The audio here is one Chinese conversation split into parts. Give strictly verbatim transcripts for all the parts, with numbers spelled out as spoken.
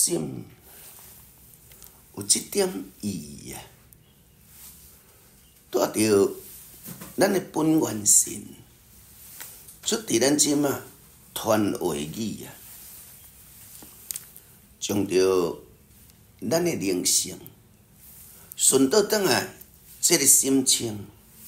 心有即点意啊，带着咱的本源神出伫咱即马传话语啊，将着咱的灵性顺倒转来，即个心情，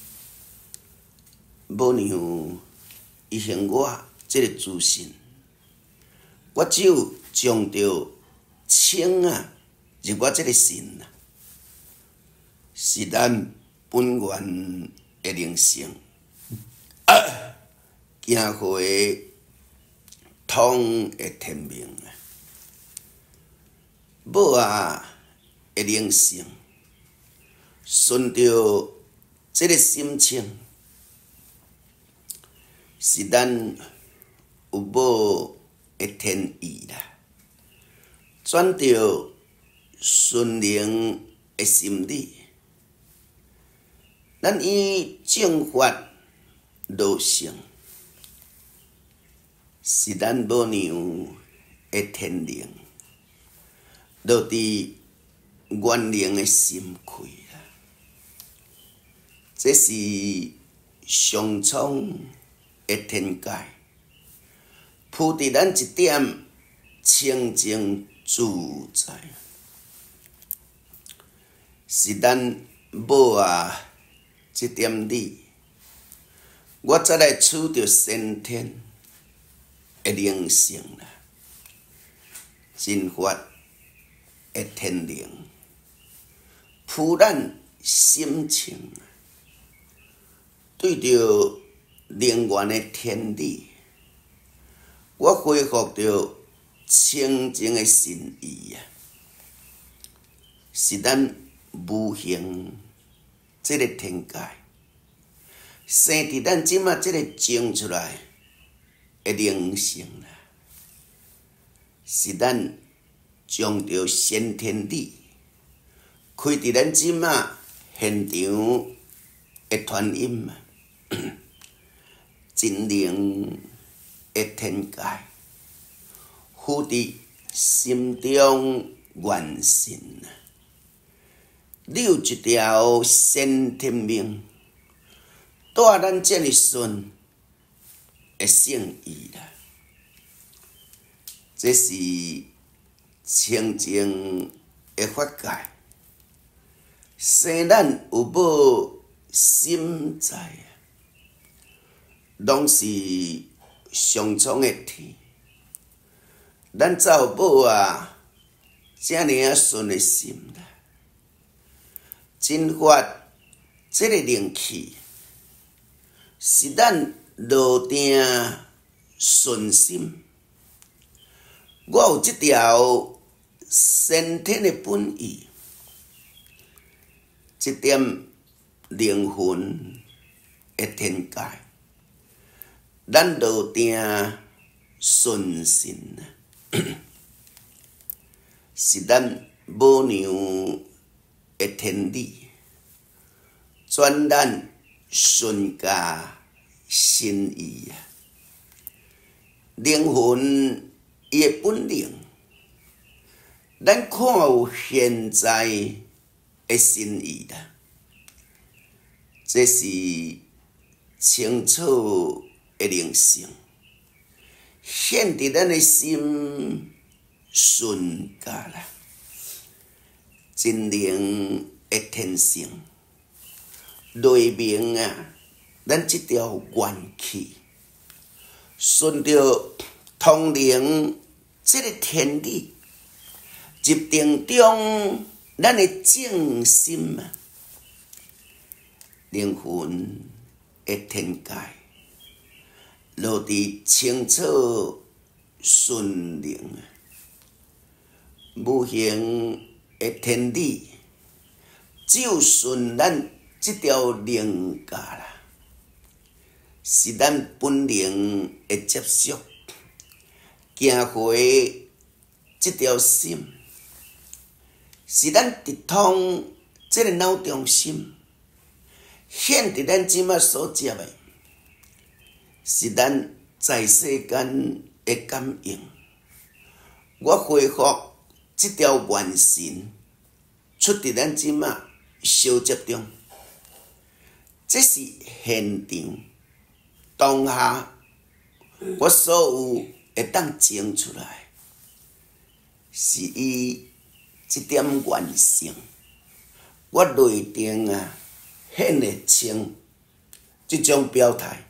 无让伊行我即个自信，我只有将着清啊入我即个心啊，是咱本源的灵性啊，行回通的天命啊，母啊的灵性，顺着即个心情，是咱有母的天意啦，转着顺灵的心理，咱以正法路性，是咱母娘的天灵，落伫原灵的心开啦。这是上苍的天界，铺伫咱一点清净自在，是咱母啊这点理，我才来取着先天的灵性啦，真法的天灵，铺咱心情，对着灵源的天理，我恢复着清净的心意啊，是咱无形这个天界，生伫咱即马这个种出来的灵性啦，是咱将着先天理开伫咱即马现场的传音啊，真灵的天界，附伫心中元神啊，你有一条先天命，带咱这么顺的圣意啦，这是清净的法界，生咱有无心在啊，拢是上苍的天。咱才有母啊，遮尔啊顺的心啦，真法这个灵气，是咱落定顺心。我有这条先天的本意，这点灵魂的天界，咱落定顺心啊，是咱母娘的天理，转咱顺家心意啊，灵魂伊的本领，咱看有现在的心意啦，这是清楚的灵性，显伫咱的心顺家啦，真灵的天性，内明啊，咱这条元气，顺着通灵这个天理，入定中咱的正心啊，灵魂的天界，落伫清楚顺灵啊，无形的天理，只有顺咱这条灵界啦，是咱本灵的接触，行回这条心，是咱直通这个脑中心，显伫咱即马所接的，是咱在世间的感应。我恢复即条元神出伫咱即马烧接中，这是现场当下我所有会当整出来，是伊即点原性，我内定啊显会清即种表态。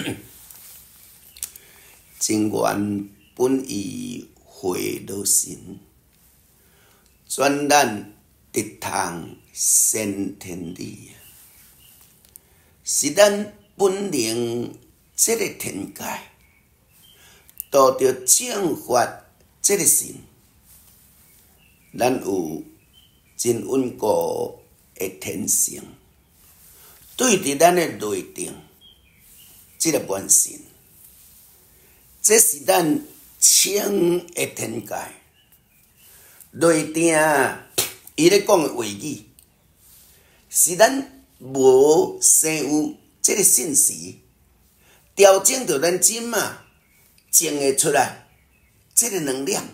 真元本意会道神，转咱直通先天理，是咱本灵这个天界，度着正法这个神，咱有真稳固的天性，对伫咱的内定，这个原神。这是咱清的天界，内定伊咧讲的话语，是咱无生有这个信息，调整到咱即马整会出来，这个能量，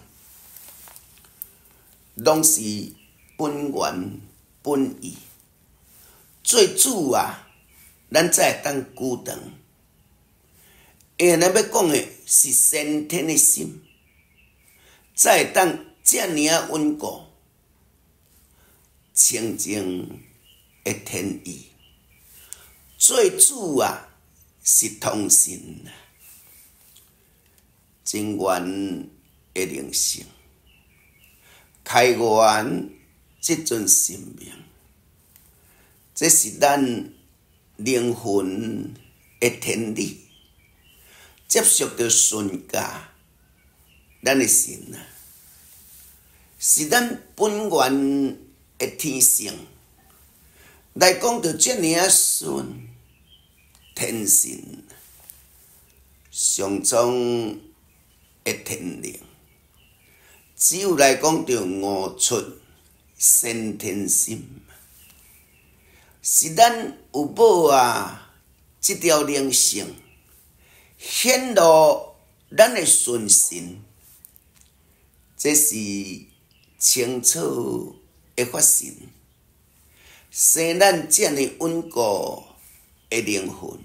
拢是本源本意。最主啊，咱才会当久长。因为咱要讲的是先天的心，才会当遮尔啊稳固、清净的天意。最主啊是通神啊，真元的灵性，开源即阵生命，这是咱灵魂的天理。接受着顺家，咱的神啊，是咱本源的天性。来讲到遮尔啊顺天神，上总的天灵，只有来讲到悟出先天心，是咱有无啊？这条灵性。显露咱的顺神，这是清楚的发生，生咱这样稳固的灵魂，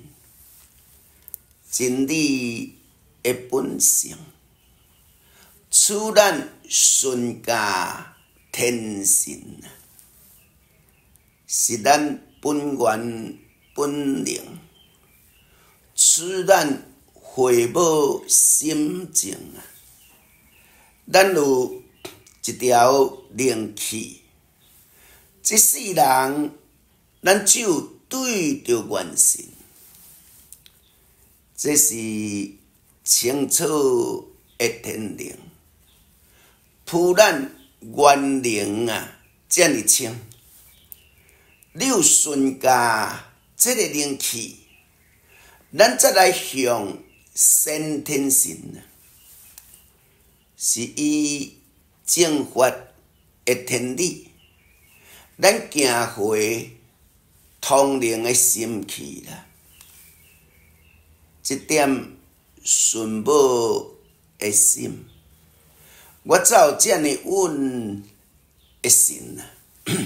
真理的本性，处咱顺家天神，是咱本源本灵，使咱回报心情啊，咱有一条灵气，这世人咱只有对着元神，这是清楚的天灵，普咱元灵啊，这么清，你有顺家这个灵气，咱再来向先天神啊，是以正法的天理，咱行回通灵的心气啦。这点顺母的心，我才有这样稳的神啊，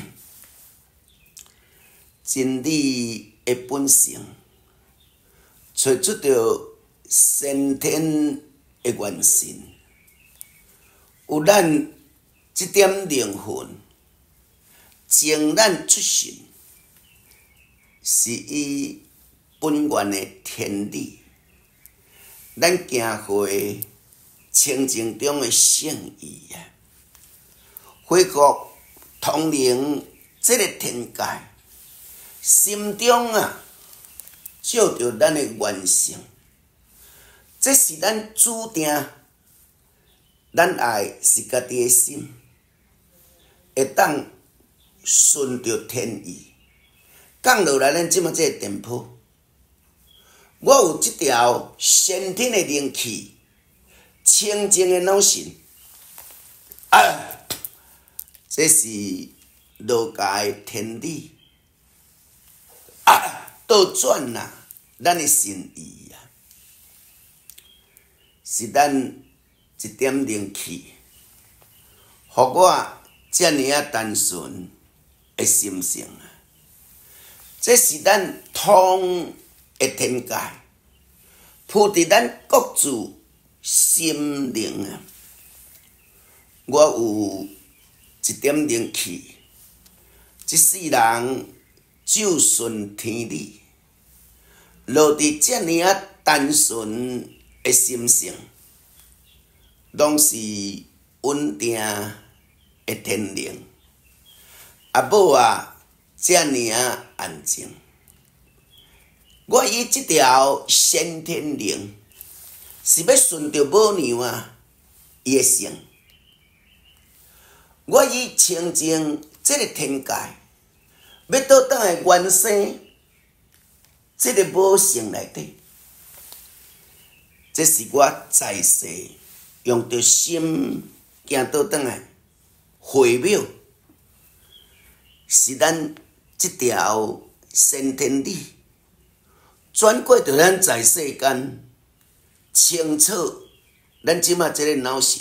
真理的本性，找出着先天的元神，有咱这点灵魂，情咱出神，是伊本源的天理。咱行回清净中的圣意啊，恢复通灵这个天界，心中啊照着咱的元性。这是咱注定，咱爱是家己的心，会当顺着天意。降落来，咱即马这个电波，我有这条先天的灵气，清净的脑神，啊，这是儒家的天理，啊，倒转啦，咱的心意。是咱一点灵气，予互我遮尔啊单纯的心性啊！这是咱通的天界，铺伫咱各自心灵啊！我有一点灵气，一世人就顺天理，落伫遮尔啊单纯的心性，拢是稳定的天灵。啊，某啊，遮尔啊安静。我以即条先天灵，是要顺着母娘啊伊的性。我以清净即个天界，要倒转来原生即个母性内底。这是我在世用着心行倒转来回渺，是咱即条先天理转过着咱在世间清楚咱即马即个脑神，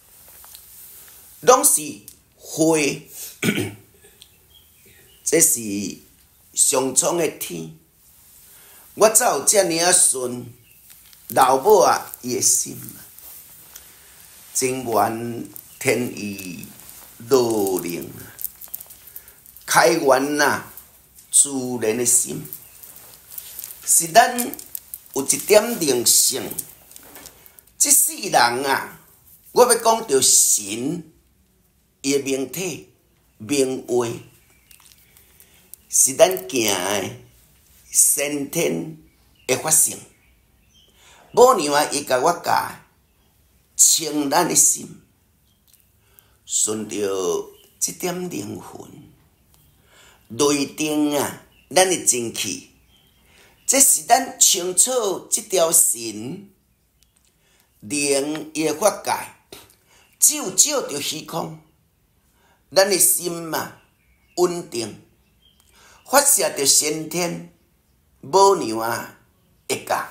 拢是灰，这是上苍的天。我才有遮尔啊顺老母啊伊的心，真愿天意乐灵，开源啊自然的心，是咱有一点灵性。即世人啊，我要讲着神伊的名体名话，是咱行的先天的法性。母娘啊，伊甲我教清咱的心，顺着即点灵魂，内定啊，咱的精气，这是咱清楚即条神灵伊的法界，只有照着虚空，咱的心嘛稳定，发射着先天母娘啊的教。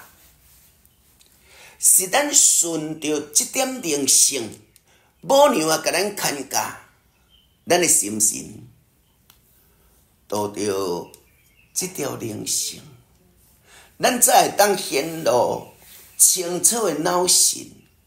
是咱顺着即点灵性，母娘啊，甲咱牵教，咱的心神，导着即条灵性，咱才会当显露清楚的脑神，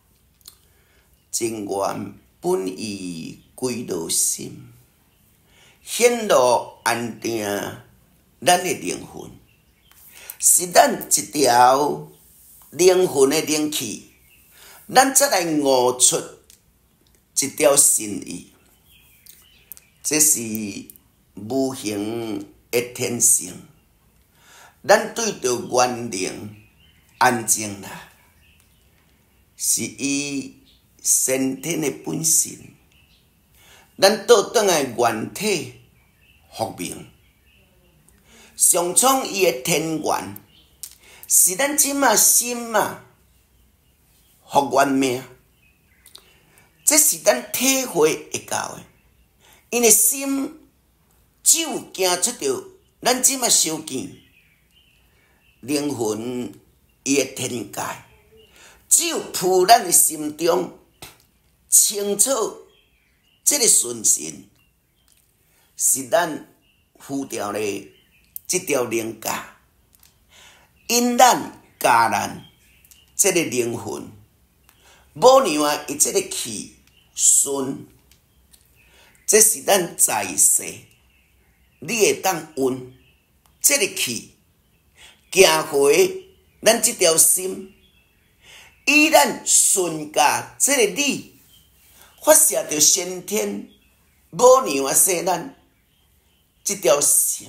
真愿本意归道心，显露安定咱的灵魂，是咱一条灵魂的灵气，咱才来悟出一条心意。这是无形的天性，咱对着原灵安静啦，是伊先天的本性。咱倒转来原体复明，上苍伊的天元。是咱即马心嘛，复原命，这是咱体会会到的。因为心只有行出着咱即马修见灵魂伊的天界，只有铺咱的心中清楚这个顺心，是咱浮掉的这条灵界。因咱教咱这个灵魂，母娘啊，伊这个气顺，这是咱在世，你会当运这个气，行回咱这条心，以咱顺家这个理，发射着先天母娘啊生咱这条性，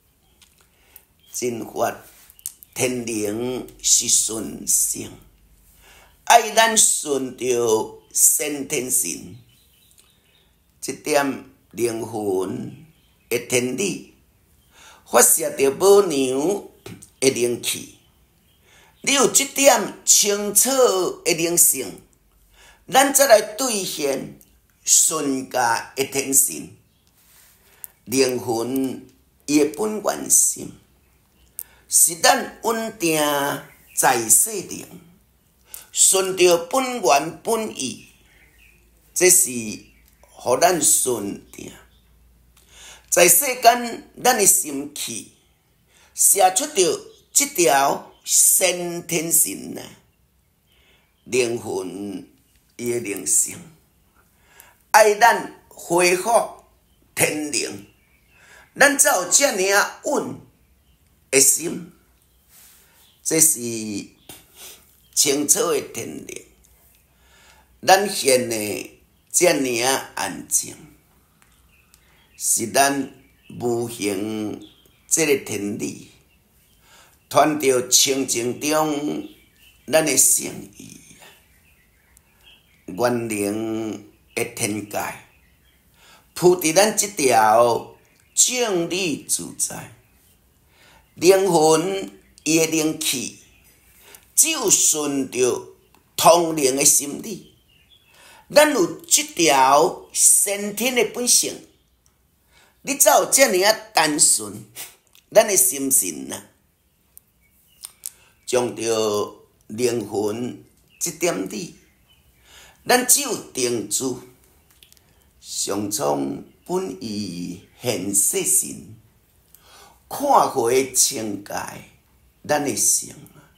真发。天灵是顺性，爱咱顺着先天神，这点灵魂的天理，发射着母娘的灵气。你有这点清楚的灵性，咱再来兑现顺家的天神，灵魂伊的本源心。是咱稳定在世灵，顺着本源本意，这是互咱顺定。在世间，咱的心气写出着这条先天性啊，灵魂伊的灵性，爱咱恢复天灵，咱才有遮尔稳的心，这是清楚的天灵。咱现的遮尔安静，是咱无形这个天理，传到清净中咱的圣意，元灵的天界，铺伫咱这条正理自在，灵魂伊的灵气，只有顺着通灵的心理。咱有这条先天的本性，你才有遮尔啊单纯，咱的心性啊，将着灵魂这点理，咱只有定住，上苍本意现世神，看回清界咱的性，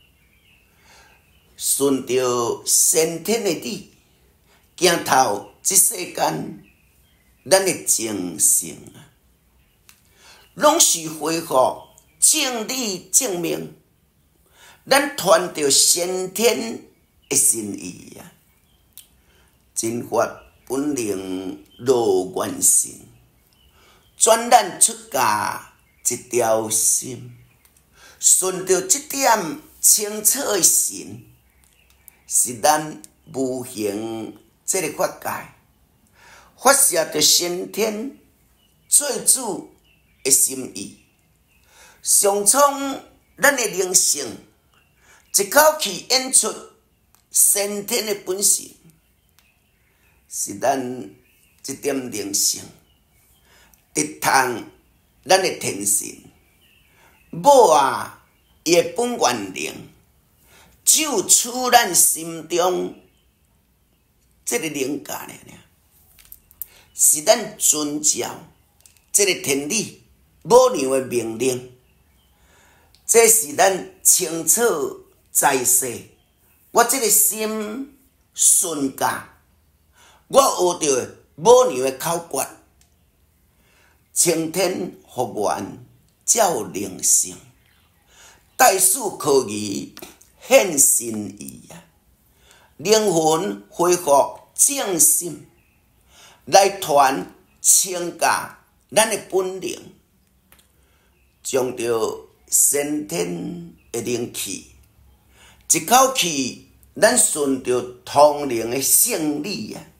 顺着先天的理。行透这世间，咱的精神啊，拢是恢复正理正命，咱传着先天的心意啊，真法本灵落原性，转咱出家一条心，顺着这点清澈的心，是咱无形。这个法界发射着先天最主的心意，上苍咱的灵性，一口气演出先天的本性，是咱这点灵性直通咱的天性。某啊，伊的本原灵，只有处咱心中。这个灵界呢，是咱遵照这个天理母娘的命令，这是咱清楚在世。我这个心顺家，我学着母娘的口诀，青天福源照灵性，代数科仪现心意啊。灵魂恢复正心，来传清家咱的本灵，将着先天的灵气，一口气咱顺着通灵的圣理啊，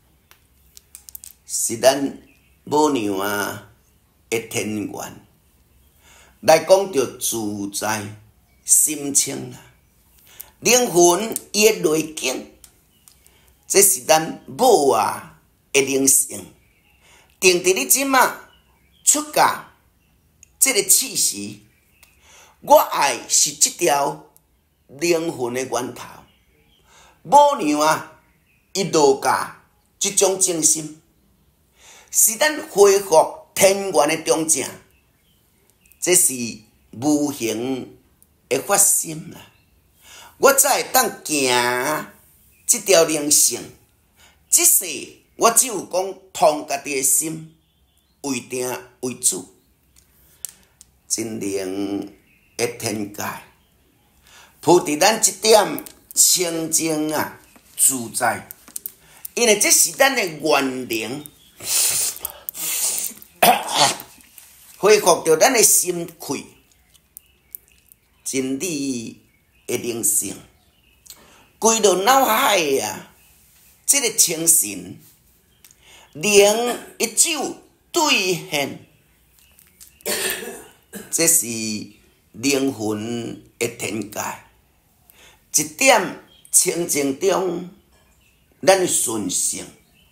是咱母娘啊的天元，来讲着自在心清啊。灵魂伊的内境，这是咱母啊的灵性，定伫你即马出家这个气息，我爱是这条灵魂的源头。母娘啊，伊落家这种精神，是咱恢复天元的中正，这是无形的发心啦。我才会当行这条灵性，这世我只有讲通家己的心，为定为主，真灵的天界，铺伫咱这点清净啊自在，因为这是咱的元灵，恢复着咱的心气，真理。的灵性，归到脑海啊！这个精神，灵一手兑现，这是灵魂的天界。一点清净中，咱顺性，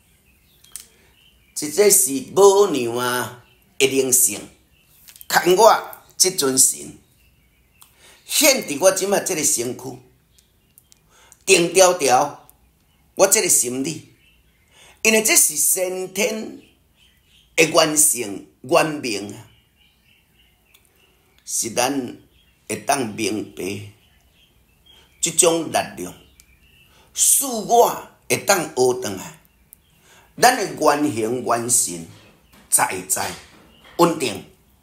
这这是母娘啊的灵性，看我这尊神。显伫我即马即个身躯，定条条，我即个心理， 因为这是先天的原性原明啊，是咱会当明白即种力量，使我会当学转来，咱的原形原神在在稳定，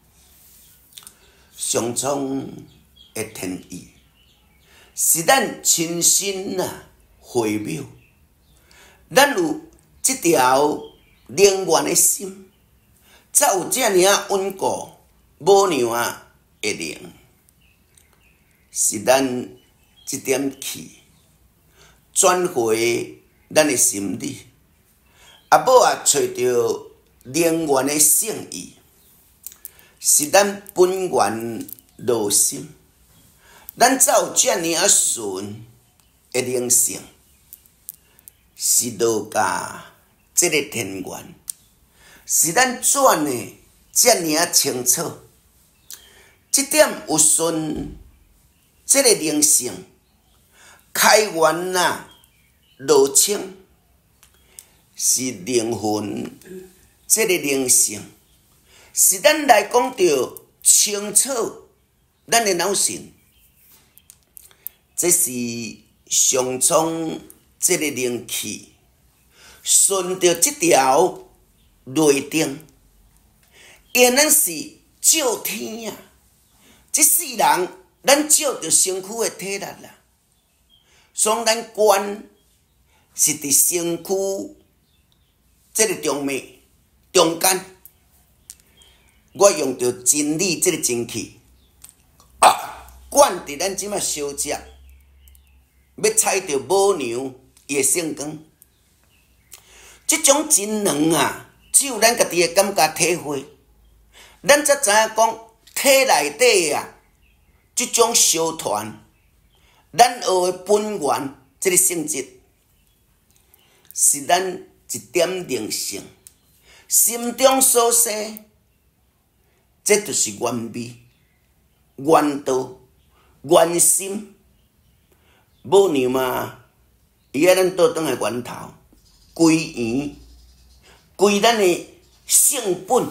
上苍的天意，是咱亲身啊回眸，咱有即条灵源的心，才有遮尔啊稳固无样啊的灵，是咱即点气转回咱的心理，啊无啊找到灵源的圣意，是咱本源内心，咱才有遮尔啊纯的灵性，是道家即个天元，是咱转的遮尔啊清楚，即点有顺即个灵性开源啊路清，是灵魂即个灵性，是咱来讲着清楚咱的脑神，这是上苍即个灵气，顺着即条内定，因咱是照天啊！即世人咱照着身躯的体力啦，所以咱观是伫身躯即个中脉中间。我用着真理即个真气啊，管伫咱即马小食，要踩着母娘伊的圣光，即种真软啊，只有咱家己的感觉体会，咱才知影讲体内底啊，即种烧团，咱学的本源即个性质，是咱一点灵性，心中所生。这就是原味、原道、原心。母娘嘛，伊爱咱倒转来源头，归圆，归咱的性本，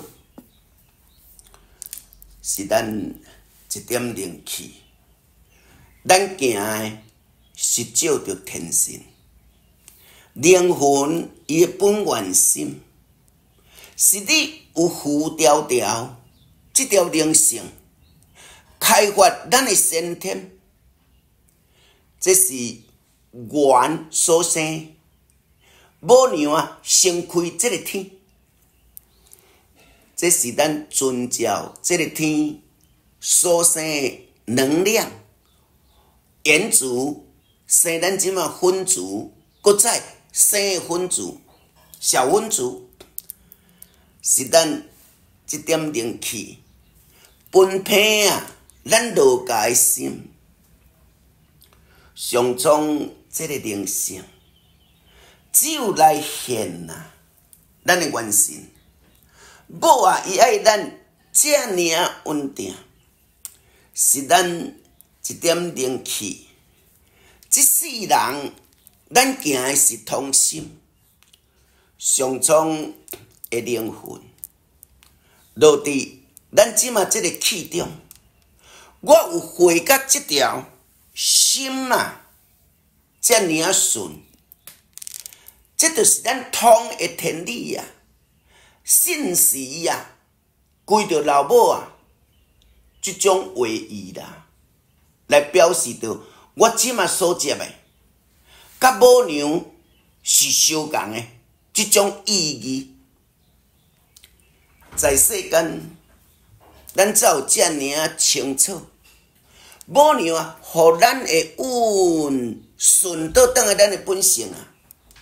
是咱一点灵气。咱行的是照着天神，灵魂伊的本源心，是你有浮条条。这条灵性开发咱的先天，这是缘所生。母娘啊，先开这个天，这是咱遵照这个天所生的能量，源自生咱即马分子，搁再生的分子、小分子，是咱这点灵气。分配啊，咱道家的心，上苍这个灵性，只有来现啊，咱的元神。母啊，伊爱咱这尔稳定，是咱一点灵气。这世人，咱行的是同心，上苍的灵魂，落伫。咱即马即个气中，我有回觉即条心啊，遮尔啊顺，这就是咱通的天理啊，信时啊，归着老母啊，即种话语啦，来表示着我即马所接的，甲母娘是相共的，即种意义，在世间。咱才有遮尔啊清楚，母娘啊，互咱会稳顺倒转来咱的本性啊，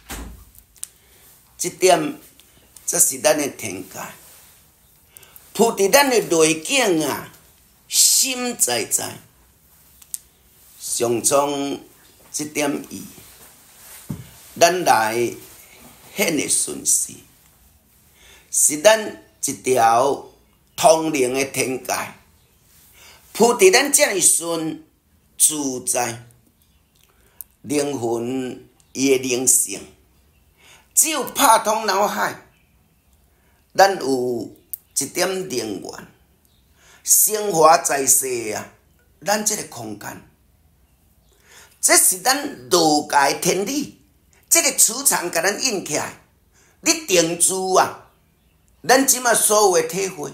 这点则是咱的天界，铺伫咱的内境啊，心在在，上苍这点意，咱来显的顺势，是咱一条。通灵的天界，铺伫咱遮尔顺自在，灵魂伊的灵性， 只有拍通脑海，咱有一点能源，升华在世啊！咱这个空间，这是咱道家的天理，这个磁场甲咱印起来，你定住啊！咱即马所有的体会，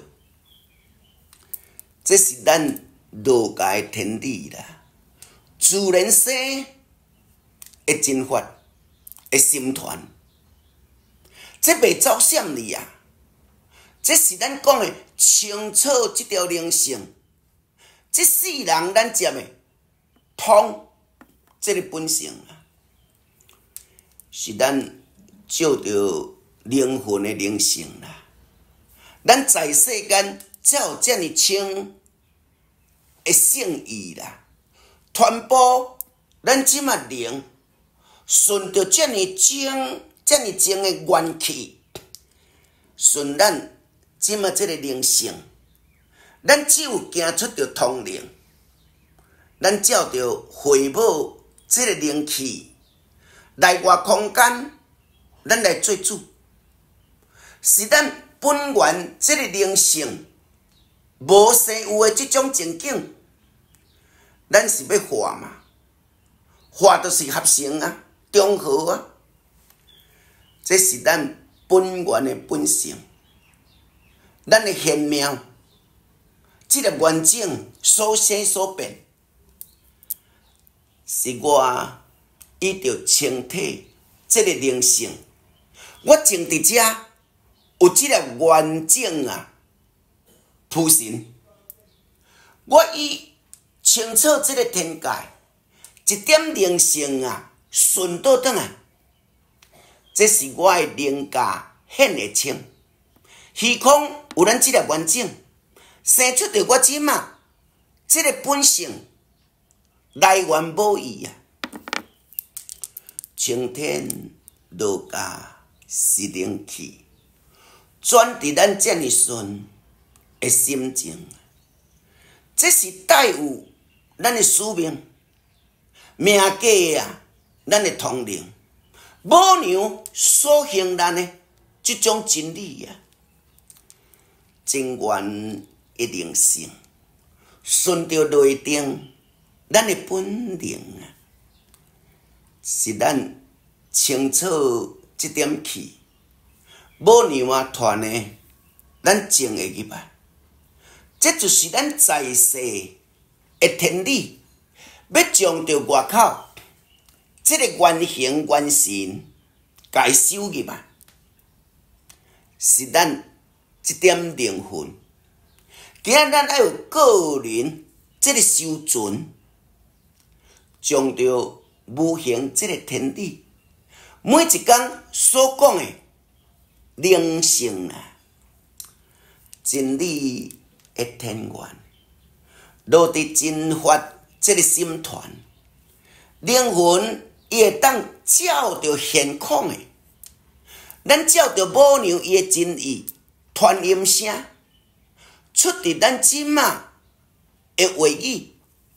这是咱道家的天理啦。自然生的真法的心团，这袂走闪你啊！这是咱讲的清楚这条灵性，这世人咱接的通这个本性啊，是咱照着灵魂的灵性啦。咱在世间才有这么清的圣意啦，传播咱即马灵，顺着这么精、这么精的元气，顺咱即马这个灵性，咱只有行出着通灵，咱照着回报这个灵气内外空间，咱来做主，是咱本源这个灵性无生有的这种情景，咱是要化嘛？化就是合成啊，中和啊，这是咱本源的本性，咱的玄妙，这个完整所生所变，是我依着清体这个灵性，我种伫遮。有这个完整啊，普神，我以清楚这个天界一点灵性啊，顺倒转来，这是我的灵家显会清。虚空有咱这个完整，生出着我即马这个本性来源无异啊。青天道家是灵气。转伫咱这么顺的心情，这是带有咱的使命、命格啊，咱的通灵，母娘所行咱的这种真理啊，真源一灵性，顺着内定咱的本灵啊，是咱清楚这点气。母娘啊，传的咱种的入来，这就是咱在世的天理，要将着外口这个原形原神，家收入来，是咱这点灵魂。今仔咱要有个人这个修存，将着无形这个天理，每一天所讲的。灵性啊，真理的天源，落伫真法这个心团，灵魂伊会当照着现况的，咱照着母娘伊的真意传音声，出伫咱即马的话语，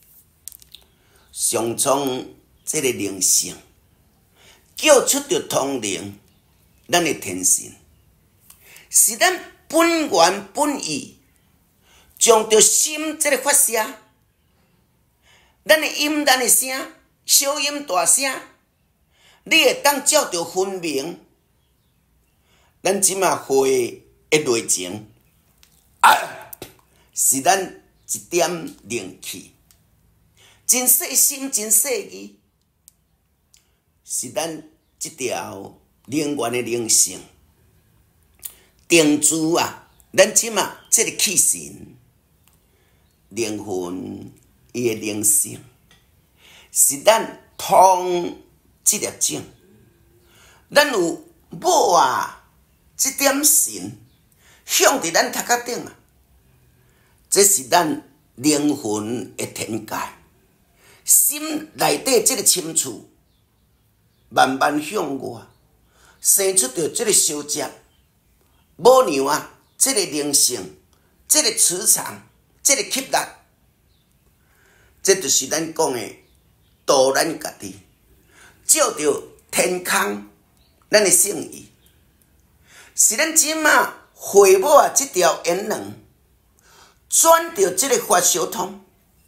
上创这个灵性，叫出着通灵，咱的天性。是咱本源本意，将着心这个发射，咱的音、咱的声，小音大声，你会当照着分明，咱即马会的内情，啊，是咱一点灵气，真细心、真细腻，是咱这条灵源的灵性。定住啊，咱即马这个气神、灵魂伊的灵性，是咱通这粒种，咱有母啊，这点神向伫咱头壳顶啊，这是咱灵魂的天界，心内底这个深处，慢慢向外生出着这个小只。母娘啊，这个灵性，这个磁场，这个吸力，这就是咱讲的导咱家己，照着天空咱的圣意，是咱即马回抹即条言论，转到即个发烧通，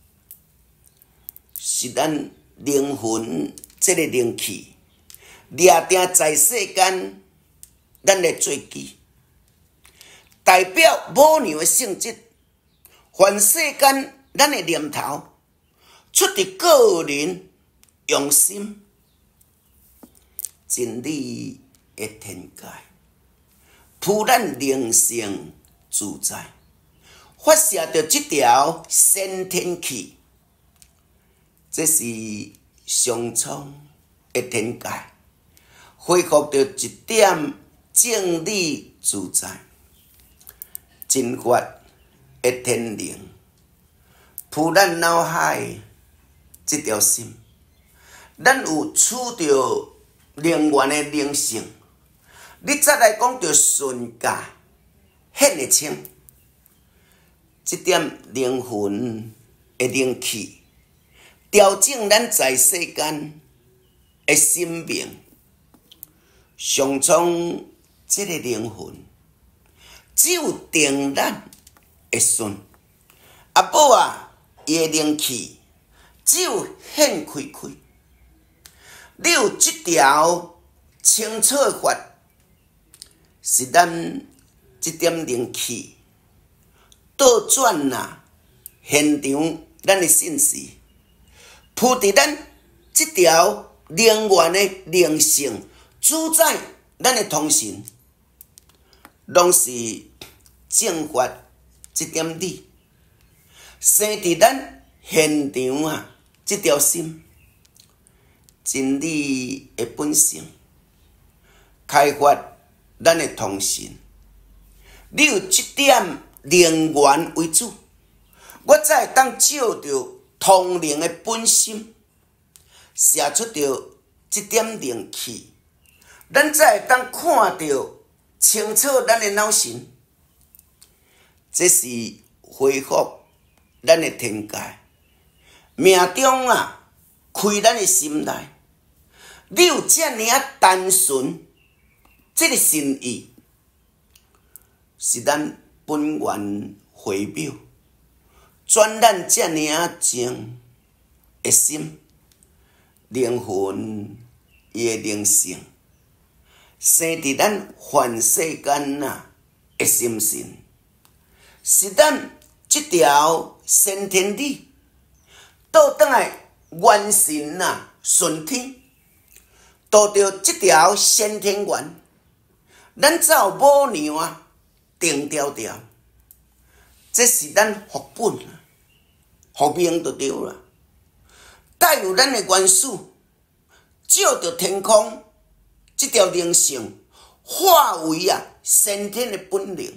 是咱灵魂即个灵气，掠定在世间，咱的做基，代表母娘的性质，凡世间咱的念头，出自个人用心。真理的天界，普咱灵性自在，发射着这条先天气，这是上苍的天界，恢复着一点正理自在，真法的天灵，普咱脑海这条心，咱有取着灵源的灵性，你再来讲着顺价显会清，这点灵魂的灵气，调整咱在世间的生命，上苍这个灵魂，只有定咱会顺，阿宝啊，伊的灵气只有显开开。你有这条清楚的法，是咱这点灵气倒转啦，现场咱的信息，铺伫咱这条灵源的灵性，主宰咱的通信，拢是正法这点理，生伫咱现场啊这条心。真理的本性，开发咱的通信。你有这点灵源为主，我才会当照着通灵的本心，射出着这点灵气，咱才会当看到清楚咱的脑神。这是恢复咱的天界，命中啊开咱的心内。你有这样单纯，这个心意，是咱本源回表，转咱这样情的心，灵魂伊的灵性，生伫咱凡世间啊的心性，是咱这条先天理，倒转来元神啊顺天。渡着这条先天缘，咱才有母娘啊定条条，这是咱福本啊，福命就对啦。带有咱的元素，照着天空这条灵性，化为啊先天的本灵，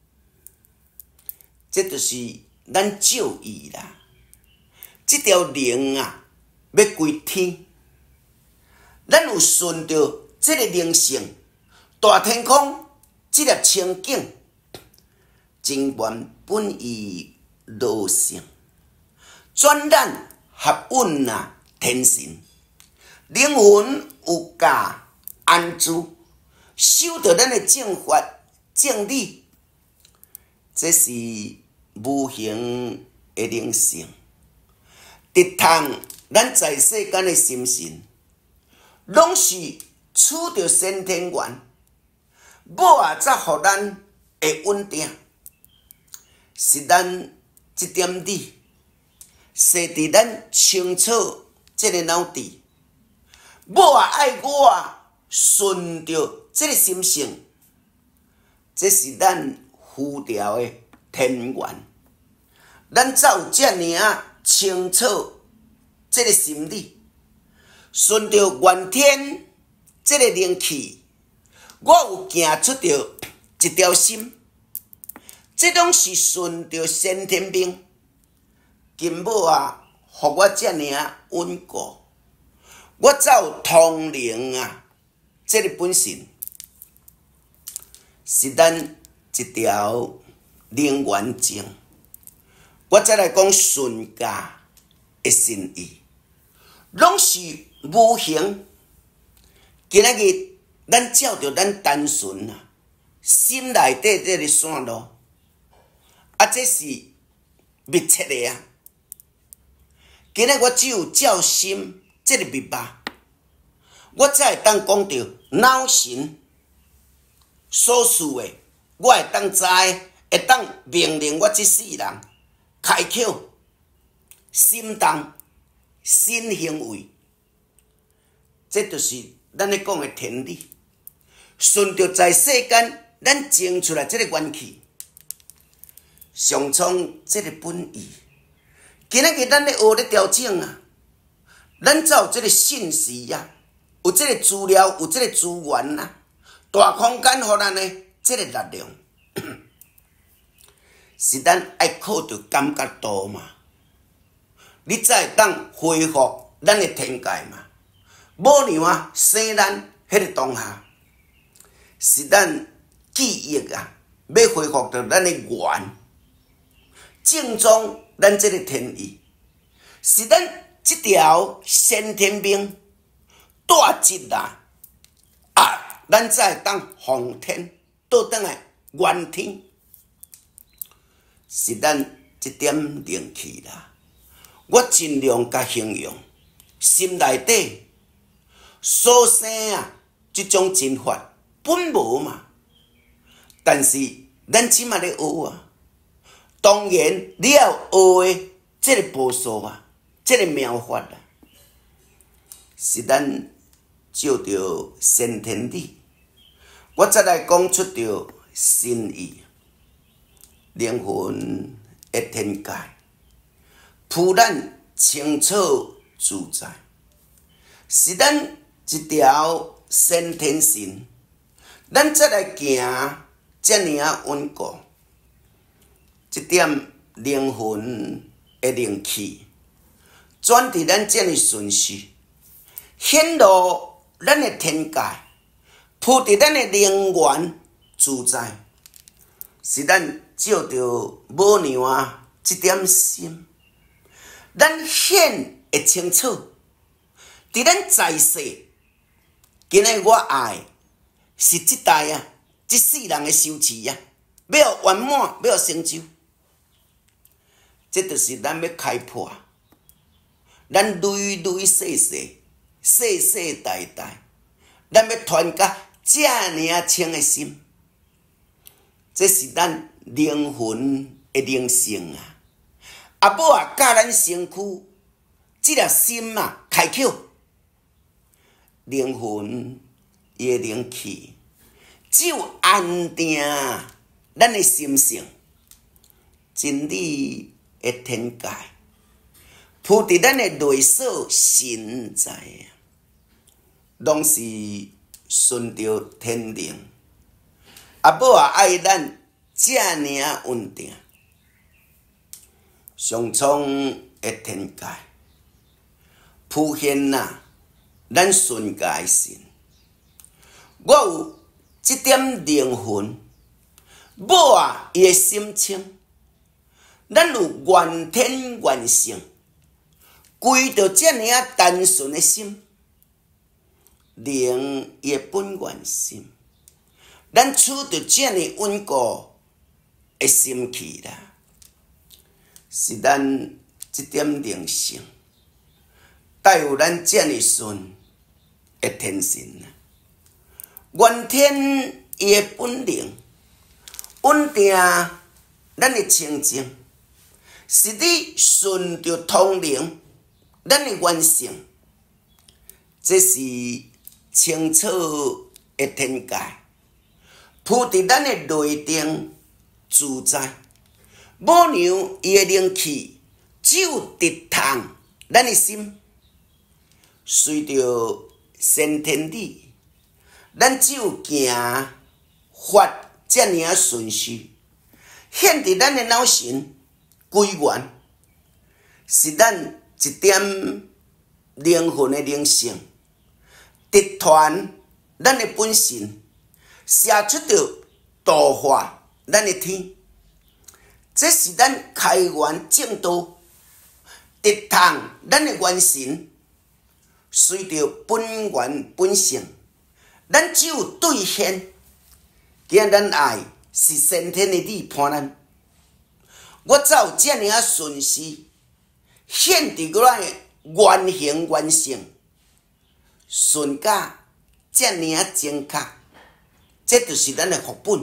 这就是咱照义啦。这条灵啊，要归天。咱有顺着这个灵性，大天空这粒清境，真原本于路性，转咱合稳啊天神，灵魂有价安住，守着咱的正法正理，这是无形的灵性，直通咱在世间的心神。拢是取着先天缘，某啊才互咱会稳定，是咱这点理，设伫咱清楚这个脑智。某啊爱我顺着这个心性，这是咱浮调的天缘。咱才有这样清楚这个心理。顺着原天这个灵气，我有行出着一条心，这拢是顺着先天命。金某啊，互我这样稳固，我才有通灵啊，这个本性是咱一条灵源情。我再来讲顺家的心意，拢是无形。今仔日咱照着咱单纯啊，心内底这个线路，啊，这是密切的啊。今日我只有照心这个密码，我才会当讲到脑神所需的，我会当知，会当命令我这世人开口、心动、新行为。这就是咱咧讲的天理。顺着在世间咱种出来这个元气，上创这个本意。今仔日咱咧学咧调整啊，咱才有这个信息啊，有这个资料，有这个资源啊，大空间互咱的这个力量，是咱爱靠着感觉度嘛，你才会当恢复咱的天界嘛。无让啊生咱迄个当下，是咱记忆啊，要恢复到咱的源，正宗咱这个天意，是咱这条先天命带进来啊，咱才会当奉天倒转来原天，是咱这点灵气啦。我尽量甲形容心内底所生啊，这种真法本无嘛，但是咱即马咧学啊，当然你要学的这个步数啊，这个妙法啊，是咱照着先天理，我再来讲出着心意，灵魂的天界，普咱清楚自在，是咱一条先天线，咱再来行遮尔啊稳固，一点灵魂的灵气，转伫咱遮尔顺序，显露咱的天界，铺伫咱的灵源自在，是咱照着母娘啊这点心，咱显会清楚，伫咱在世。今日我爱是即代啊，即世人的修持啊，要圆满，要成就，这就是咱要开破，咱累累世世、世世代代，咱要传甲遮尔清的心，这是咱灵魂的灵性啊。啊，母啊，教咱身躯这粒心啊，开口。灵魂伊的灵气，只有安定咱的心性，真理的天界，铺伫咱的内所心在啊，拢是顺着天灵。啊，母啊，爱咱遮尔稳定，上苍的天界，铺现啊。咱顺界心，我有这点灵魂，母啊，伊的心清，咱有原天原性，归到遮尔啊单纯的心，灵伊的本源心，咱处着遮尔稳固的心气啦，是咱这点灵性，带有咱遮尔顺。的天性啊，原天伊的本灵，稳定咱的清净，是你顺着通灵，咱的原性，这是清楚的天界，铺伫咱的内定自在。母娘伊的灵气，只有直通咱的心，随着。先天理，咱只有行法遮尔啊顺序，显伫咱的脑神归元，是咱一点灵魂的灵性，直传咱的本性，写出着度化咱的天，这是咱开源正道，直通咱的元神。随着本源本性， 咱只有兑现，今日咱爱是先天的你伴咱。我才有遮尔啊顺势，显伫我咱的原形原性，顺甲遮尔啊正确，这就是咱的福本。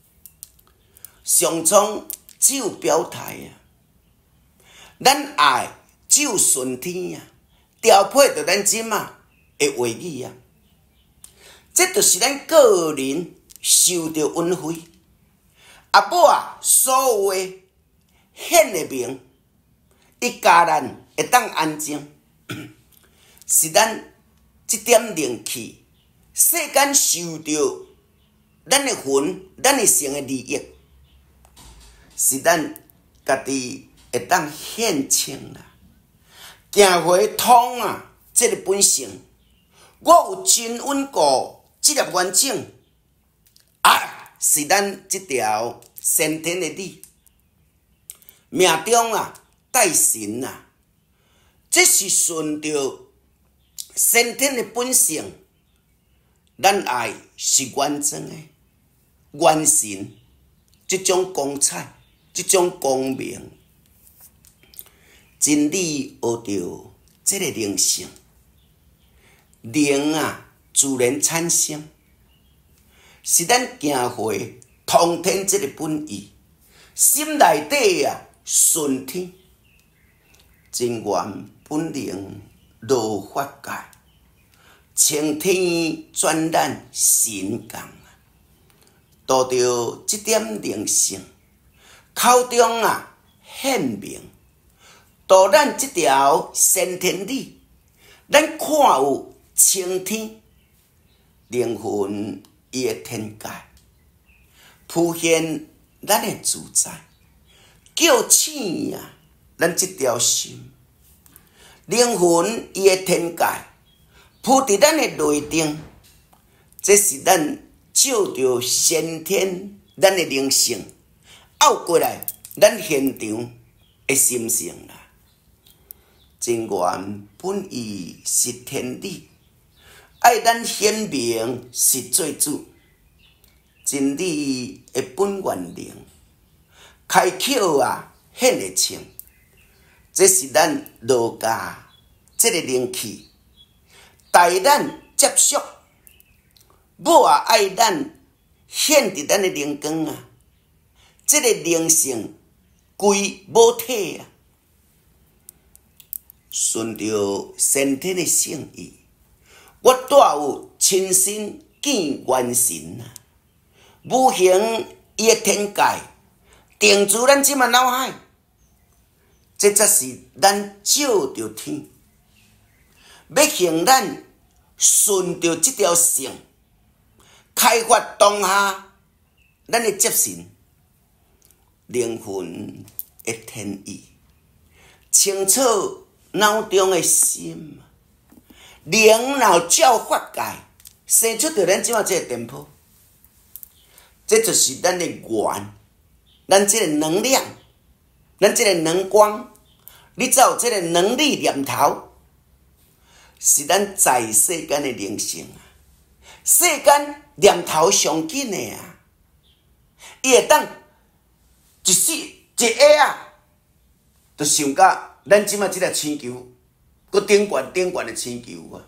上苍只有表态啊，咱爱只有顺天啊，调配着咱即马的话语啊，这就是咱个人受着恩惠。阿母啊，所有的显的明，伊家咱会当安静，是咱即点灵气，世间受着咱的魂、咱的性的利益，是咱家己会当现清啦。行回通啊，这个本性，我有真稳固这粒完整啊，是咱这条先天的理。命中啊，带神啊，这是顺着先天的本性，咱爱是完整的完成这种光彩，这种光明。真理学着这个灵性，灵啊自然产生，是咱行回通天这个本意，心内底啊顺天，真元本灵落法界，青天转染神光啊，度着这点灵性，口中啊显明。度咱这条先天理，咱看有青天，灵魂伊的天界，凸显咱的自在，叫醒啊咱这条心，灵魂伊的天界，铺伫咱的内定，这是咱照着先天咱的灵性，拗过来咱现场的心性啦。真元本意是天理，爱咱显明是做主。真理的本源灵，开口啊显会清，这是咱儒家这个灵气，待咱接触。母啊爱咱显伫咱的灵光啊，这个灵性归母体啊。顺着先天的圣意，我带有亲身见元神啊，无形伊的天界，定住咱即嘛脑海，这才是咱照着天，要行咱顺着这条线，开发当下咱的接神，灵魂的天意，清楚。脑中的心，灵脑照法界，生出着咱即马即个颠簸，这就是咱的元，咱即个能量，咱即个能光，你才有即个能力念头，是咱在世间的灵性啊！世间念头上紧的啊，伊会当一时一下啊，就想到。咱即马即个星球，搁顶悬顶悬的星球啊，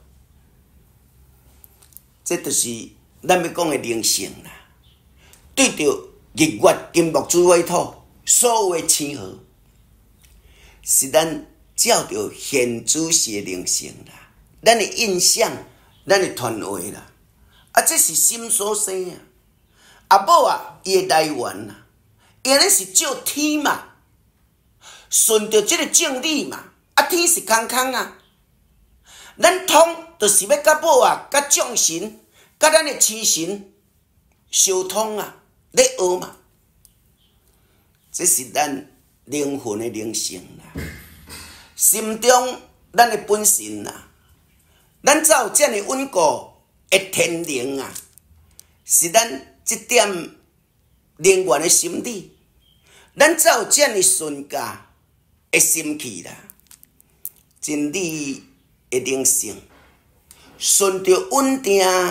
这就是咱要讲的灵性啦。对着日月金木水火土所有的星号，是咱照着现主是的灵性啦。咱的印象，咱的传话啦，啊，这是心所生啊。阿母啊，伊的来源啦，因为是照天嘛。顺着这个正理嘛，啊天是空空啊，咱通就是要甲母啊、甲众神、甲咱的天神相通啊，咧学嘛，这是咱灵魂的灵性啦，心中咱的本性啦，咱才有这样稳固的天灵啊，是咱这点灵源的心理，咱才有这样顺家。的心气啦，真理的灵性，顺着稳定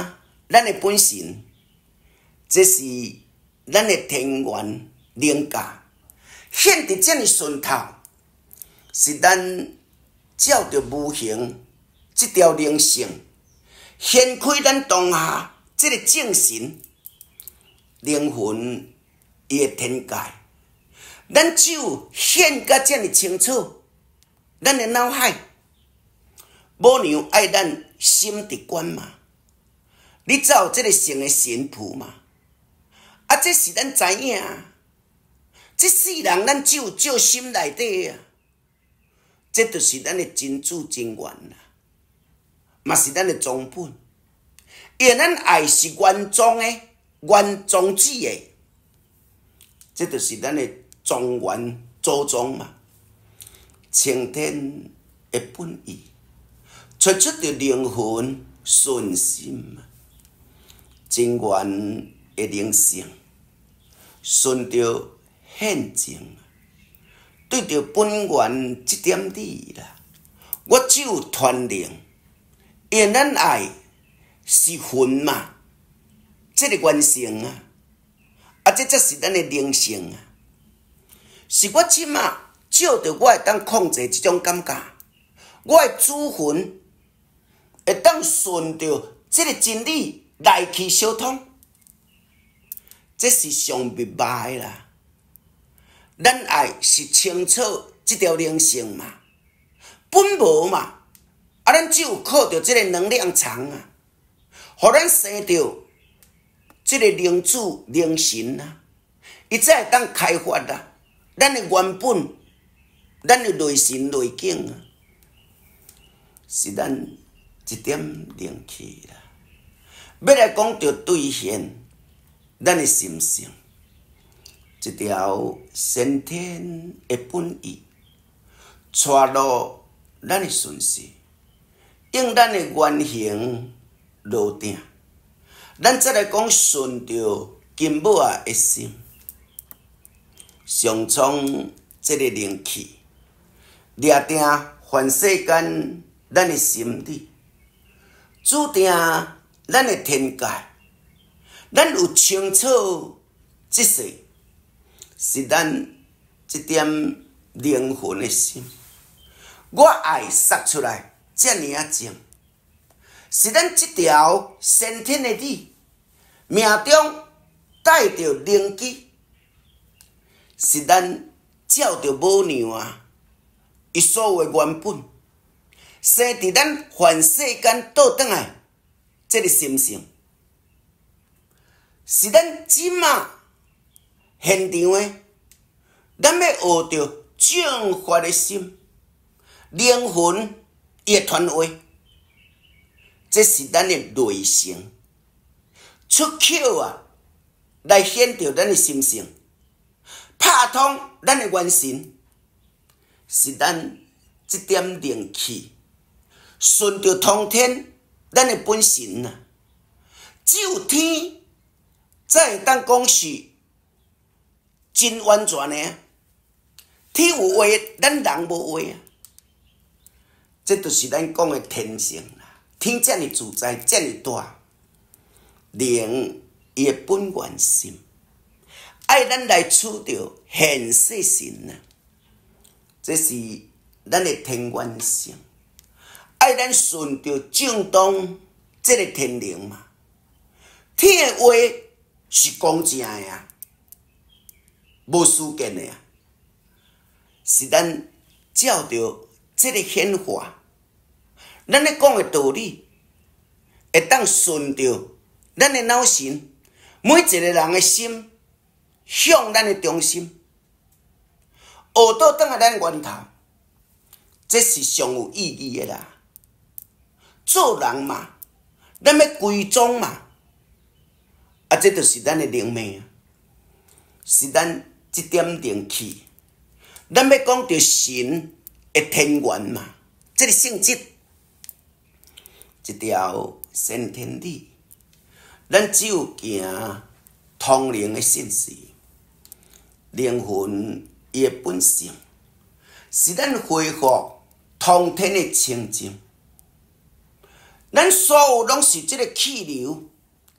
咱的本性，这是咱的天元灵价，显得这么顺透，是咱照着无形这条灵性，掀开咱当下这个精神、灵魂伊的天界。咱只有显甲这么清楚，咱的脑海。母娘爱咱心直观嘛，你才有这个性的神谱嘛。啊，这是咱知影，这世人咱只有照心内底啊，这就是咱的真主真源啦，嘛是咱的宗本。因为咱爱是原宗的、原宗旨的，这就是咱的宗源祖宗嘛，青天的本意。出出着灵魂顺心，真源的灵性，顺着现情，对着本源这点理啦，我只有传令，因为咱爱是魂嘛，这个原性啊，啊，这才是咱的灵性啊，是我即马照着我会当控制这种感觉，我的主魂。会当顺着这个真理来去相通，这是上密码的啦。咱爱是清楚这条灵性嘛，本无嘛，啊，咱只有靠着这个能量场啊，互咱生着这个灵主灵神啊，伊才会当开发啦，咱的原本，咱的内心内境啊，是咱。一点灵气啦，要来讲着兑现咱的心性，一条先天的本意，带入咱的顺序，用咱的原形路定，咱再来讲顺着金母啊的心，上创这个灵气，掠定凡世间咱的心理。注定咱的天界，咱有清楚这些，是咱这点灵魂的心。我爱撒出来，这么啊正，是咱这条先天的理，命中带着灵机，是咱照着母娘啊，伊所有的原本。生伫咱凡世间倒转来，这个心性，是咱即马现场的，咱要学着正法的心，灵魂伊的传话，这是咱的内心出口啊，来显着咱的心性，拍通咱的元神，是咱这点灵气。顺着通天，咱的本性啊，只有天才会当讲是真完全的啊。天有话，咱人无话啊。这就是咱讲的天性啦。天这么自在，这么大，灵伊的本源心，爱咱来处着现世神啊。这是咱的天元性。爱咱顺着正当这个天灵嘛，天的话是公正的啊，无私见的啊，是咱照着这个显化，咱咧讲的道理，会当顺着咱的脑神，每一个人的心向咱的中心，学到倒来咱源头，这是上有意义的啦。做人嘛，咱要归宗嘛，啊，这就是咱的灵命啊，是咱这点灵气。咱要讲到神的天元嘛，这个性质，一条先天理，咱只有行通灵的信息，灵魂伊的本性，是咱恢复通天的清净。咱所有拢是这个气流，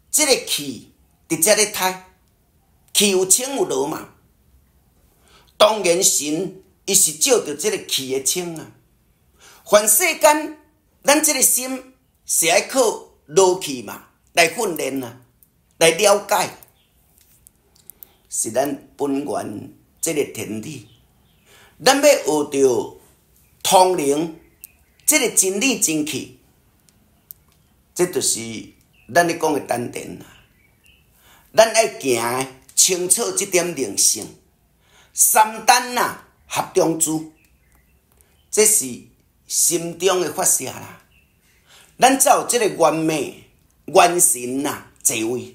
即个气伫遮咧刣，气有清有落嘛。当然神伊是照着即个气的清啊。凡世间，咱即个心是爱靠落气嘛来训练啊，来了解，是咱本源即个天理。咱要学着通灵，即个真理真气，这就是咱咧讲的丹田啊。咱爱行清楚即点灵性，三丹啊合中珠，这是心中的发射啦。咱才有即个元美元神啊坐位，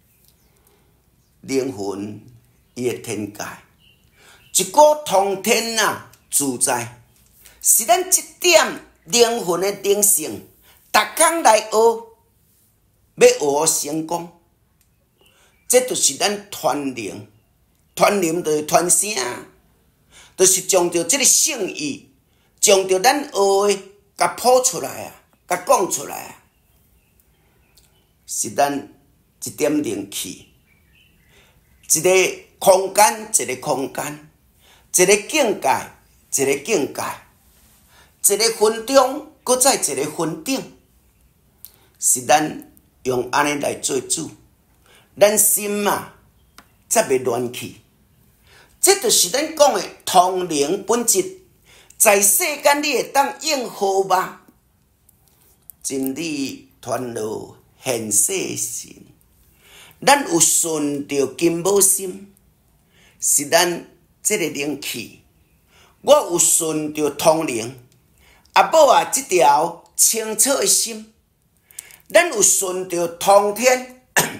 灵魂伊的天界，一股通天啊自在，是咱即点灵魂的灵性，逐工来学，要学成功。这就是咱传灵，传灵就是传声，就是将着这个圣意，将着咱学的，甲谱出来啊，甲讲出来啊，是咱一点灵气，一个空间，一个空间，一个境界，一个境界，一个分中，搁再一个分顶，是咱用安尼来做主。咱心啊，才袂乱去。这就是咱讲的通灵本质。在世间，你会当应好吧？真理传落现世神，咱有顺着金母心，是咱这个灵气。我有顺着通灵，阿母啊，这条清澈的心，咱有顺着通天。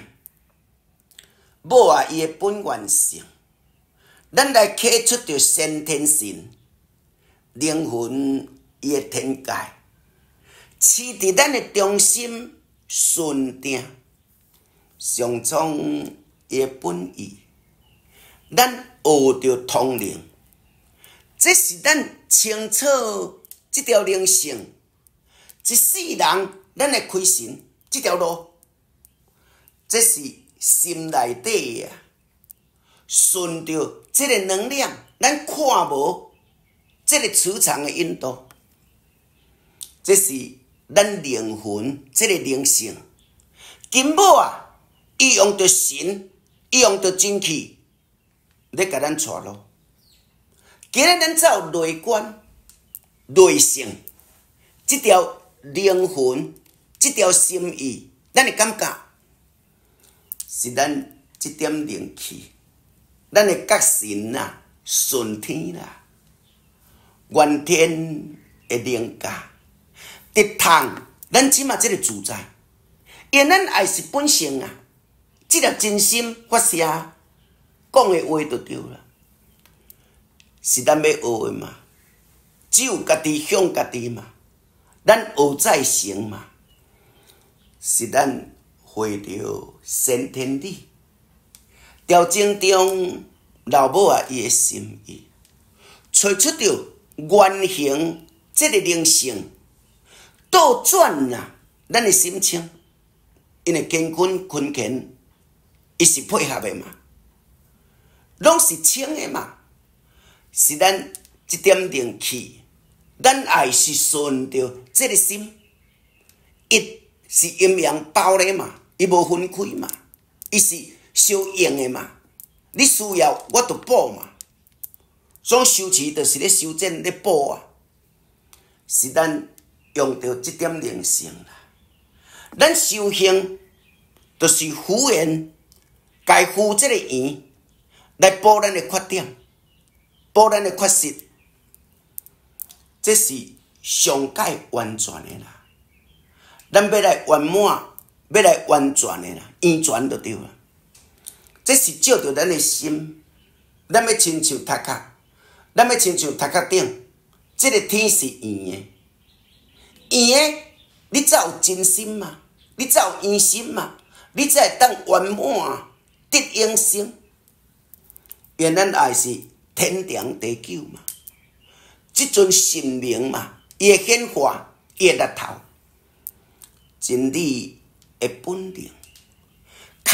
母啊，伊的本源性，咱来启出着先天神，灵魂伊的天界，饲伫咱的中心顺定，上创伊的本意，咱学着通灵，这是咱清楚这条灵性，一世人咱会开神这条路，这是。心内底啊，顺着这个能量，咱看无这个磁场的引导，这是咱灵魂这个灵性。金母啊，伊用着神，伊用着真气，咧甲咱带路。今日咱才有内观、内性，这条灵魂，这条心意，咱会感觉。是咱这点灵气，咱的觉神啊，顺天啦，元天的灵家，得通咱即马这个自在，因咱爱是本性啊，这粒真心发射，讲的话就对了，是咱要学的嘛，只有家己向家己嘛，咱学再成嘛，是咱。会着先天理，调整中老母啊伊的心意，找出着原形这个灵性，倒转啊咱的心情，因为乾坤坤乾，伊是配合的嘛，拢是清的嘛，是咱一点灵气，咱爱是顺着这个心，一是阴阳包咧嘛。伊无分开嘛，伊是相应的嘛。你需要，我就补嘛。所以修持就是咧修正咧补啊，是咱用着这点灵性啦。咱修行就是敷衍，该敷这个圆来补咱的缺点，补咱的缺失，这是上界完全的啦。咱要来圆满。要来完全的啦，圆全就对了。这是照着咱的心，咱要亲像塔壳，咱要亲像塔壳顶，这个天是圆的，圆的，你才有真心嘛，你才有圆心嘛，你才会当圆满得永生。原咱爱是天长地久嘛，这尊神明嘛，伊会显化，伊会力头，真理。的本领，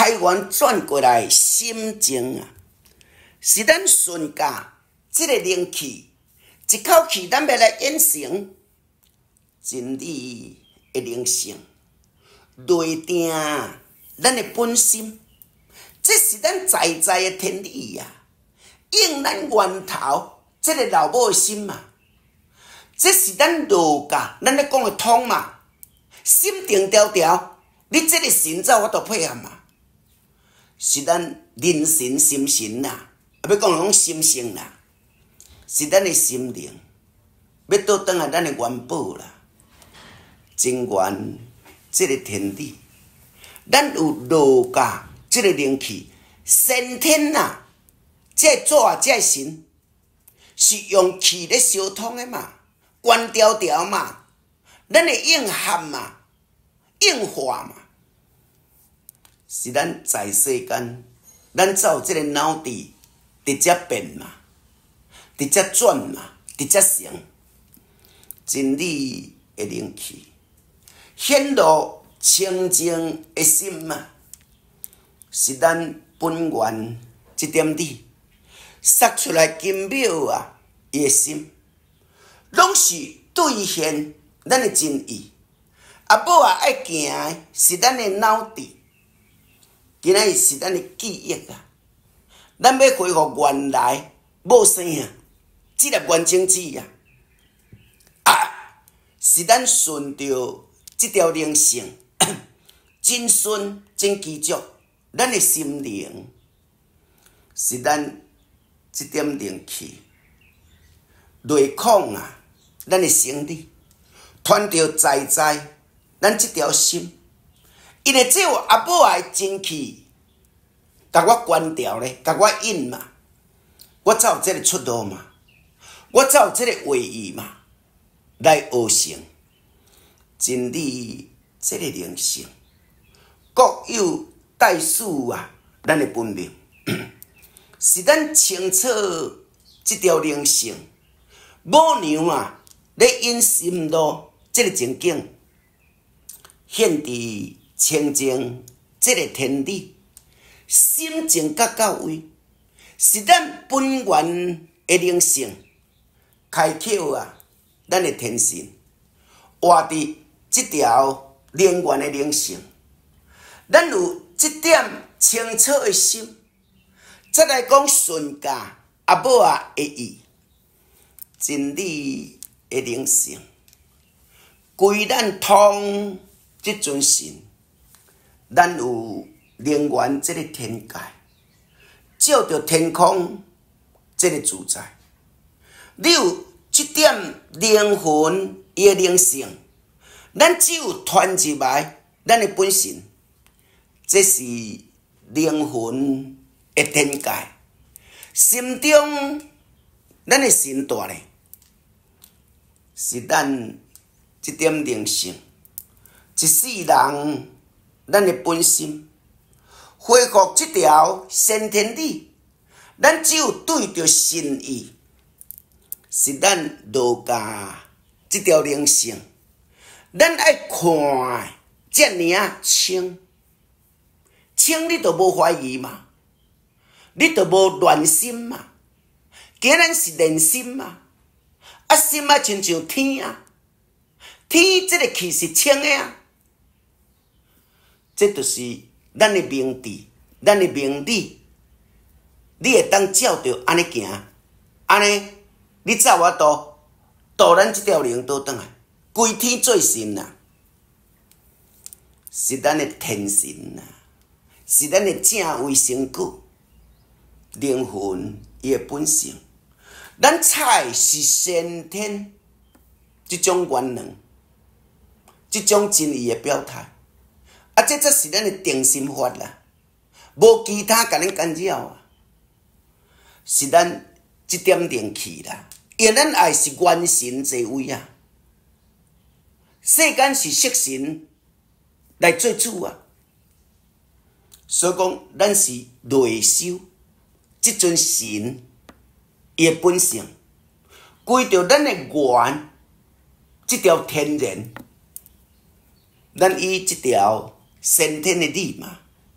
台湾转过来心情啊，是咱顺驾这个灵气，一口气咱要来演成真理的灵性，内定咱的本心，这是咱在在的天理呀、啊，应咱源头这个老母的心嘛，这是咱儒家咱咧讲的通嘛，心定条条，你这个神咒我都配合嘛，是咱人神心神啦，啊要讲讲心性啦，是咱的心灵，要倒转来咱的元宝啦，真源这个天地，咱有儒家这个灵气，先天呐，这祖啊这神是用气咧相通的嘛，关条条嘛，咱的应合嘛，应化嘛，是咱在世间，咱才有这个脑地直接变嘛，直接转嘛，直接成真理的灵气，显露清净的心嘛，是咱本源这点理，撒出来金庙啊，伊的心，拢是兑现咱的真意。阿母啊，爱行的是咱的脑地，今仔日是咱的记忆啊。咱要恢复原来母生啊，这粒原种子啊，啊，是咱顺着这条灵性，真顺真基础，咱的心灵是咱这点灵气，内控啊，咱的生理，传着在在。咱这条心，因为只有阿母的真气，甲我关掉咧，甲我引嘛，我才有这个出路嘛，我才有这个话语嘛，来学成真理这个灵性，各有代事啊，咱的本命，是咱清楚这条灵性，母娘啊，咧引心路这个情景。现伫清净这个天地，心静甲到位，是咱本源的灵性开口啊，咱的天性活伫这条灵源的灵性，咱有这点清楚的心，再来讲顺驾阿母啊的意，真理的灵性，归咱通。这尊神，咱有灵源这个天界，照着天空这个自在。你有这点灵魂的灵性，咱只有传入来咱的本性，这是灵魂的天界。心中咱的神大咧，是咱这点灵性。一世人，咱的本心恢复这条先天理，咱只有对着心意，是咱儒家这条灵性，咱爱看这尔清，清你就无怀疑嘛，你就无乱心嘛，既然是练心嘛，啊心啊亲像天啊，天这个气是清的啊。这就是咱的明智，咱的明理，你会当照着安尼行，安尼你走我道，导咱这条灵倒转来，归天做神呐，是咱的天神呐，是咱的正位身骨，灵魂伊的本性，咱采是先天这种原能，这种真义的表态。啊，这则是咱的定心法啦，无其他甲咱干扰啊，是咱这点灵气啦。因咱爱是元神坐位啊，世间是色神来做主啊，所以讲咱是内修这尊神伊的本性，归着咱的元这条天然，咱以这条先天的理嘛，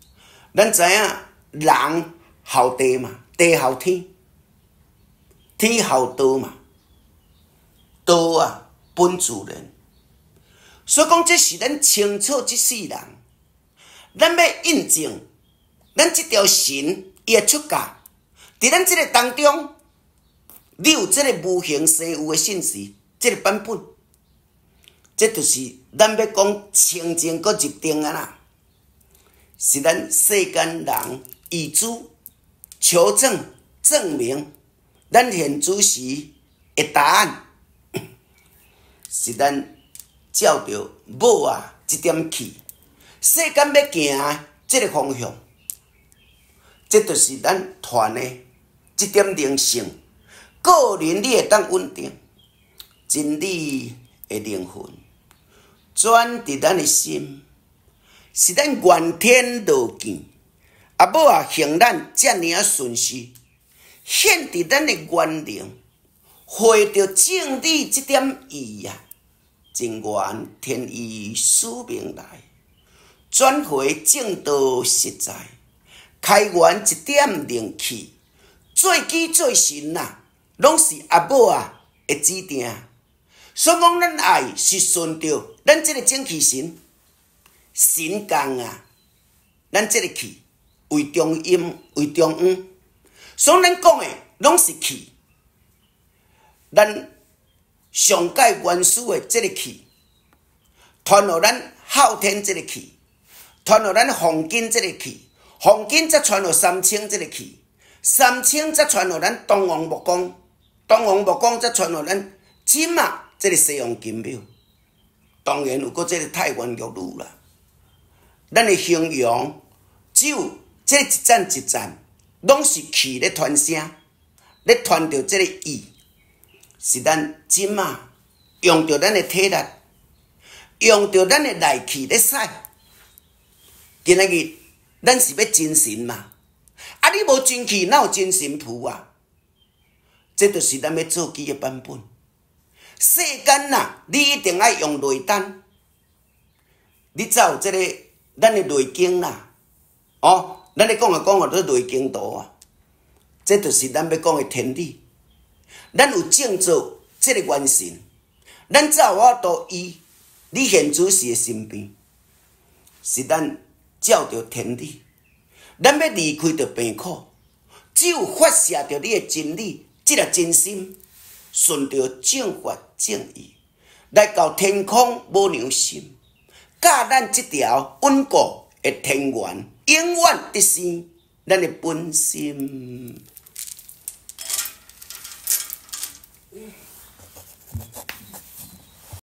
咱知影人效地嘛，地效天，天效道嘛，道啊本自然。所以讲，这是咱清楚这世人，咱要印证咱这条神伊会出价，伫咱这个当中，你有这个无形生有的信息，这个版本，这就是咱要讲清净搁入定啊啦，是咱世间人以主求证证明咱现主时的答案，是咱照着某啊这点去，世间要行这个方向，这就是咱传的这点灵性，个人你会当稳定，真理的灵魂转伫咱的心，是咱原天道见，啊某啊行咱遮尔啊顺序，显伫咱的原灵，回着正理这点意啊。真源天意使命来，转回正道实在，开源一点灵气，做基做神啊，拢是阿母啊的指定。所以讲，咱爱是顺着咱这个正气神，神讲啊，咱这个气为中阴为中央，所以咱讲的拢是气，咱。上界原始的这个气，传予咱昊天这个气，传予咱黄金这个气，黄金则传予三清这个气，三清则传予咱东王木工，东王木工则传予咱金啊这个西洋金庙。当然有个这个太原玉女啦，咱的形容只有这一站一站，拢是气咧传声，咧传着这个意。是咱今啊，用着咱的体力，用着咱的内气咧使。今仔日咱是要真神嘛？啊，你无真气，哪有真神谱啊？这就是咱要做基的版本。世间呐，你一定爱用雷丹，你才有这个咱的雷经啦。哦，咱咧讲啊讲啊，都雷经图啊。这就是咱要讲的天理。咱有正做这个元神，咱才有法度依你现主时的身边，是咱照着天理。咱要离开着病苦，只有发射着你的真理，这个真心，顺着正法正义，来到天空母娘心，教咱这条稳固的天缘，永远得生咱的本心。